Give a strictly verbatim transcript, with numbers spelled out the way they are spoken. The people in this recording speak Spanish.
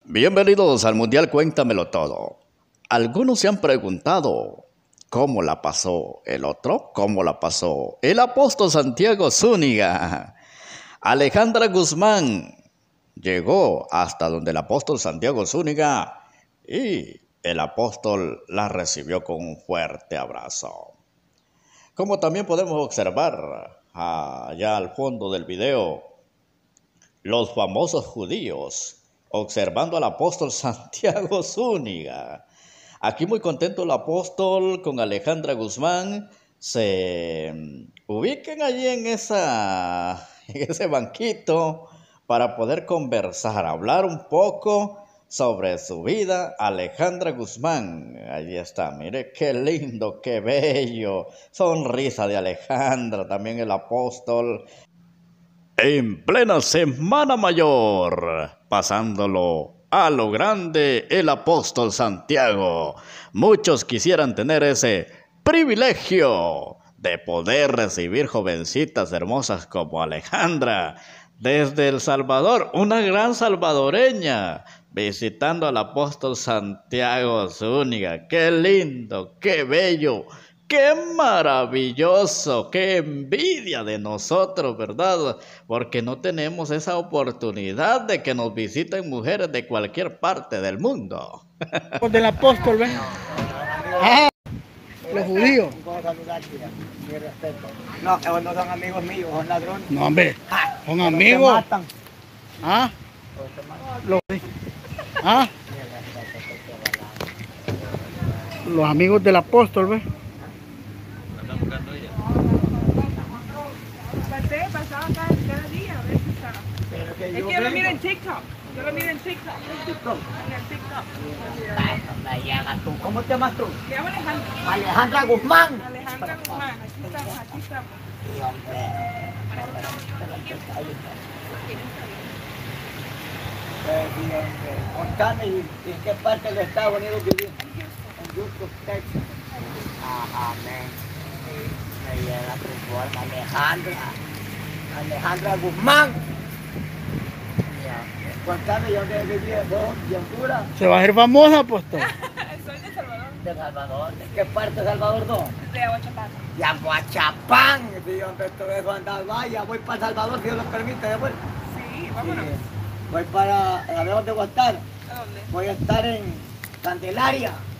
Bienvenidos al Mundial Cuéntamelo Todo. Algunos se han preguntado cómo la pasó el otro, cómo la pasó el apóstol Santiago Zúñiga. Alejandra Guzmán llegó hasta donde el apóstol Santiago Zúñiga y el apóstol la recibió con un fuerte abrazo. Como también podemos observar allá al fondo del video, los famosos judíos observando al apóstol Santiago Zúñiga. Aquí muy contento el apóstol con Alejandra Guzmán. Se ubiquen allí en, esa, en ese banquito para poder conversar, hablar un poco sobre su vida. Alejandra Guzmán, allí está, mire qué lindo, qué bello, sonrisa de Alejandra, también el apóstol. En plena Semana Mayor, pasándolo a lo grande el apóstol Santiago. Muchos quisieran tener ese privilegio de poder recibir jovencitas hermosas como Alejandra desde El Salvador, una gran salvadoreña, visitando al apóstol Santiago Zúñiga. ¡Qué lindo, qué bello! ¡Qué maravilloso! ¡Qué envidia de nosotros!, ¿verdad? Porque no tenemos esa oportunidad de que nos visiten mujeres de cualquier parte del mundo. Del apóstol, ¿ven? Ah, los judíos. Mi respeto. No, ellos no son amigos míos, son ladrones. No, hombre, Ah, son los que amigos. matan. Ah, Los que matan. los, ah, Mi respeto, porque los amigos del apóstol, ¿ves? Pasé, pasaba cada, cada día a ver si estaba. Pero que Es yo que yo lo vengo. miro en TikTok. Yo lo miro en TikTok. TikTok. En el TikTok. Ay, no me llamas tú. ¿Cómo te llamas tú? Me llamo Alejandra. Alejandra Guzmán. Alejandra Guzmán. Aquí estamos, aquí estamos. Sí, hombre. Pues, sí, hombre. Contame, ¿y en qué parte de Estados Unidos vivís? En Houston, Texas. Ajá, amén. Me llega tu forma, Alejandra. Alejandra Guzmán. Ya. Contame, ¿y dónde vivís vos? ¿De Honduras? Se va a hacer famosa, apóstol. Soy de Salvador. De Salvador. ¿De qué parte de Salvador no? De Aguachapán. De Aguachapán. Sí, hombre, todo eso andar. Vaya, voy para Salvador, si Dios lo permite. ¿De acuerdo? Sí, vámonos. Sí. Voy para, ¿a ver dónde voy a estar? ¿A dónde? Voy a estar en Candelaria.